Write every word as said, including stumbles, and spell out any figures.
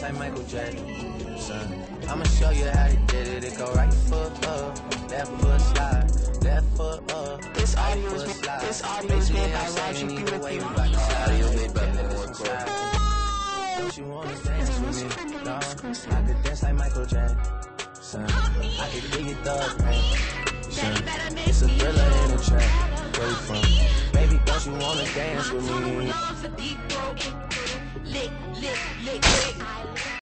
like Michael Jackson. I'ma show you how to get it. It go right foot up, left foot slide, left foot up. This audio is this audio is made by Roger P. with you. Audio made by Network. Don't you wanna dance with me? No, I could dance like Michael Jackson. I could give you thug pain. It's a thriller in a track. Where you from? Baby, don't you wanna dance with me? Lick, lick, lick, lick.